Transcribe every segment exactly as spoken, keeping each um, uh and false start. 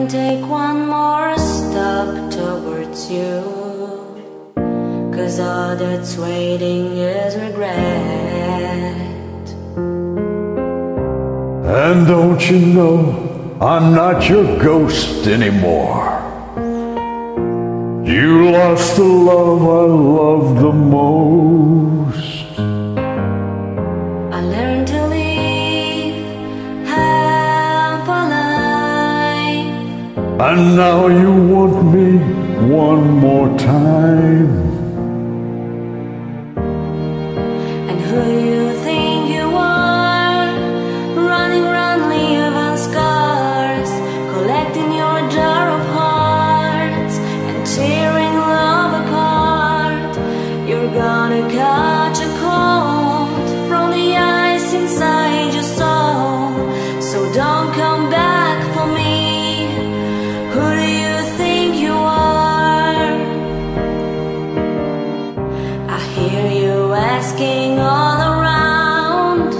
take one more step towards you, 'cause all that's waiting is regret. And don't you know I'm not your ghost anymore? You lost the love I loved the most. I learned to live half a life, And now you want me one more time. and who you think you are, running round leaving scars, collecting your jar of hearts and tearing love apart. You're gonna catch a cold from the ice inside your soul, so don't come back for me. Who do you think you are? I hear you asking all around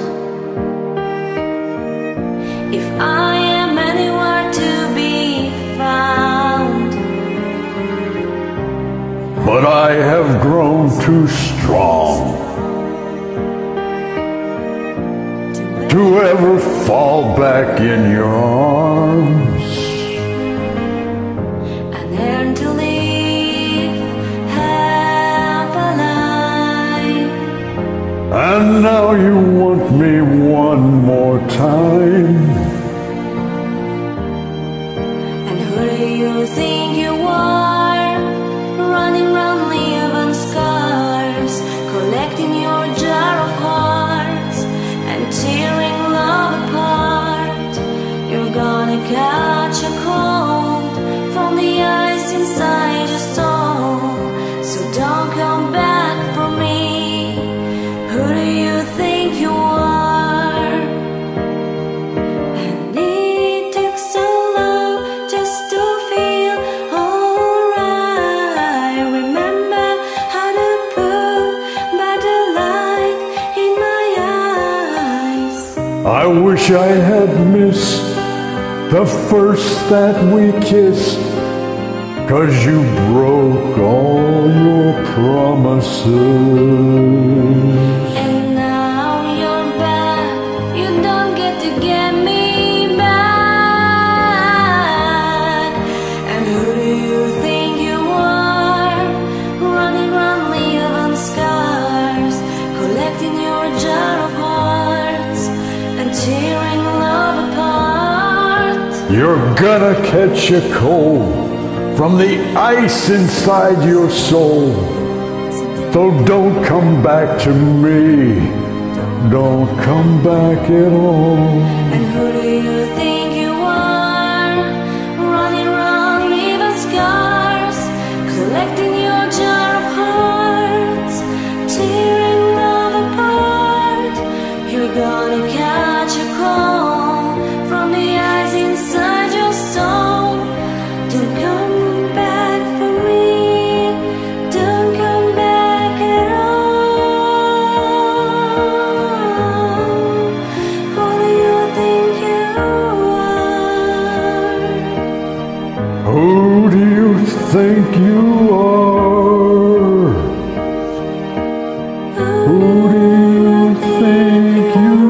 if I am anywhere to be found. But I have grown too strong to ever fall back in your arms. I learned to live half a life, And now you want me one more time. and who do you think you are, running round leaving scars, collecting your jar of hearts and tearing love apart. You're gonna catch a cold from the ice inside your soul, so don't come back for me. Who do you think you are? And it took so long just to feel alright. Remember how to put back the light in my eyes. I wish I had missed the first that we kissed, 'cause you broke all your promises. And now you're back, you don't get to get me back. And who do you think you are, running round leaving scars, collecting your jar of hearts and tearing love apart? You're gonna catch a cold from the ice inside your soul. So don't come back to me. Don't come back at all. And who do you think you are, running round leaving scars, collecting your jar of hearts, tearing love apart? You're gonna catch a cold from the ice inside your soul. Don't come back for me. Don't come back at all. Who do you think you are? Who do you think you are? Who do you think you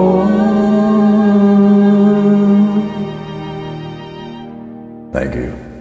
are? Thank you.